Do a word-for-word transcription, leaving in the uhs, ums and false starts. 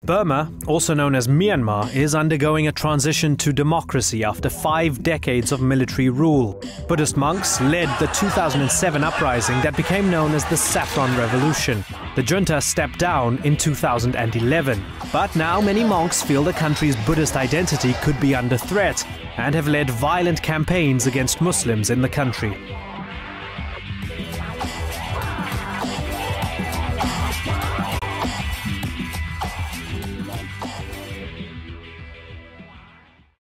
Burma, also known as Myanmar, is undergoing a transition to democracy after five decades of military rule. Buddhist monks led the two thousand seven uprising that became known as the Saffron Revolution. The junta stepped down in two thousand eleven. But now many monks feel the country's Buddhist identity could be under threat and have led violent campaigns against Muslims in the country.